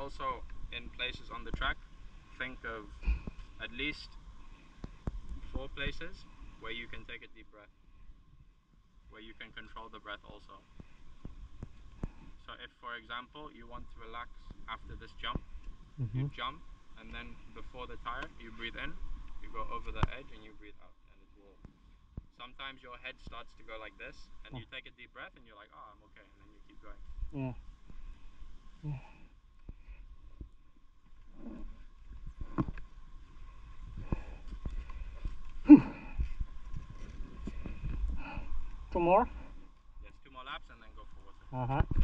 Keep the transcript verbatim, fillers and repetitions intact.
also in places on the track, think of at least four places where you can take a deep breath, where you can control the breath also. So if, for example, you want to relax after this jump, mm-hmm. you jump, and then before the tire, you breathe in, you go over the edge, and you breathe out. And it will. Sometimes your head starts to go like this, and oh. you take a deep breath, and you're like, oh, I'm okay, and then you keep going. Yeah. Yeah. Two more? Yes, two more laps, and then go for water. Uh-huh.